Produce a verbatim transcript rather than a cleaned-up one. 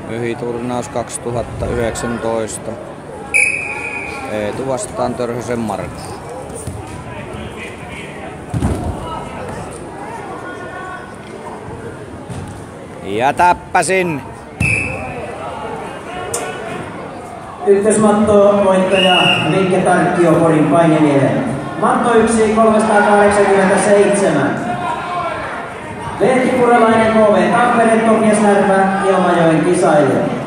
Myhiturnaus kaksituhattayhdeksäntoista. Eetu vastaan Törhösen Markus. Ja täppäsin! Ykkösmatto voittaja Mikke Tarkkio Porin Painimielle. Matto yksi kolmesataakahdeksankymmentäseitsemän. Veetti Purelainen K V Tampere Tokiasnärpä Ilmajoen kisailija.